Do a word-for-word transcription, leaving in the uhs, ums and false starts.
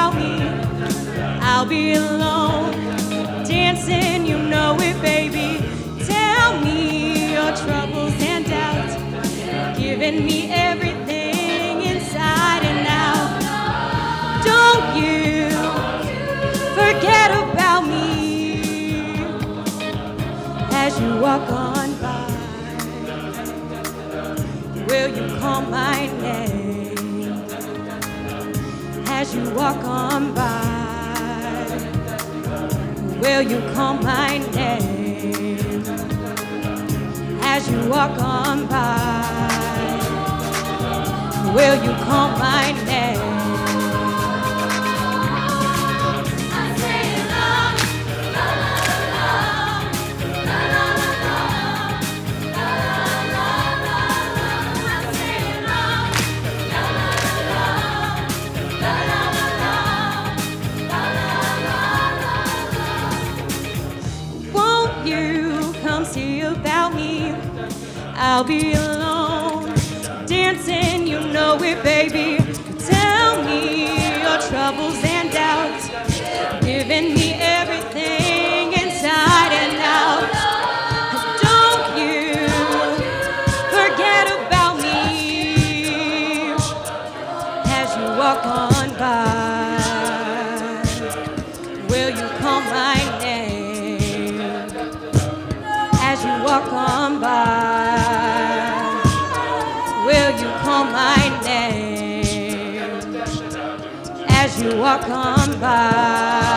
about me, I'll be alone, dancing, you know it, baby. Tell me your troubles and doubts, giving me everything inside and out. Don't you forget about me as you walk on by. Will you call my name as you walk on by? Will you call my name as you walk on by? Will you call my name? See about me, I'll be alone, dancing, you know it, baby. Tell me your troubles and doubts, giving me everything inside and out. 'Cause don't you forget about me as you walk on by. Will you call my name as you walk on by? Will you call my name as you walk on by?